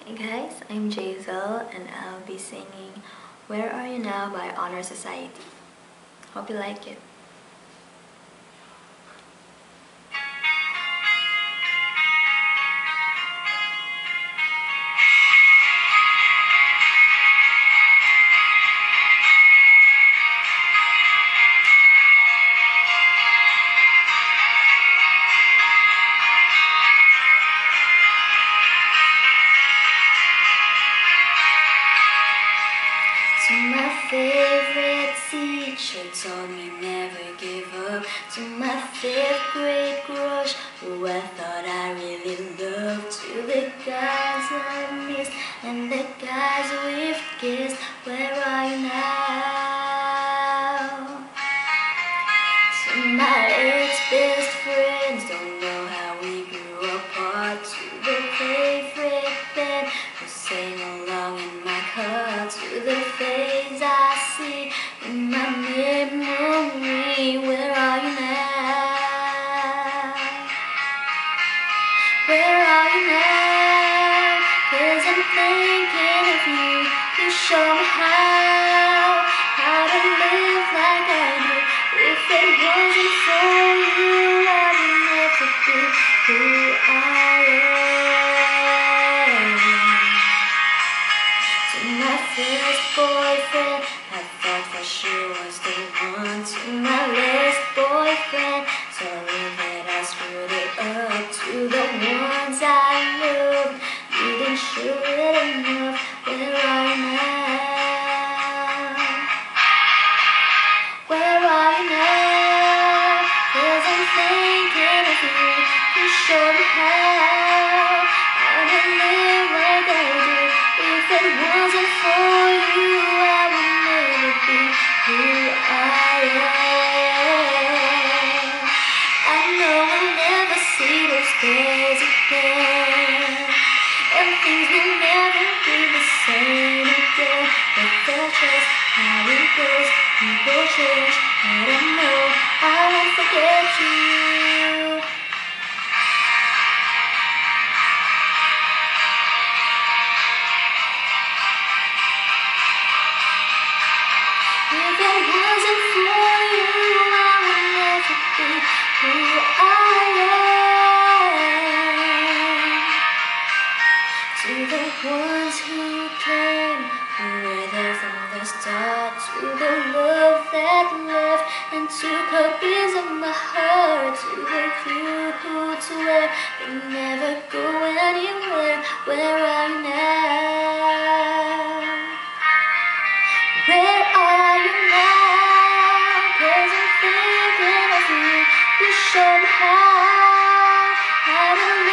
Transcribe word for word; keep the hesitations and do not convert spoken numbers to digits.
Hey guys, I'm Jehaziel and I'll be singing Where Are You Now by Honor Society. Hope you like it. To my favorite teacher told me never give up. To my fifth grade crush who I thought I really loved. To the guys I missed and the guys we've kissed. Where are you now? To my ex-best friends, don't know how we grew apart. To the favorite band who sang along in my car. To the face I see in my memory. Where are you now? Where are you now? 'Cause I'm thinking of you. You show me how, how to live like I do. If it wasn't for you, I would never be who I am. To my first boyfriend, I thought for sure was the one. To my last boyfriend, sorry that I screwed it up. To the ones I loved, didn't show it enough. Where are you now? Where are you now? 'Cause I'm thinking of you. You show me how, how to live like I do. If it wasn't for you, I would never be who I am. I know I'll never see those days again, and things will never be the same again. But that's just how it goes. People change, but I know I won't forget you. If it wasn't for you, I would never be who I am. To the ones who came, who were there from the start. To the love that left and took a piece of my heart. To the few who swear they never go anywhere. Where are you now? Where are you now? 'Cause I'm thinking of you. You show me how, how to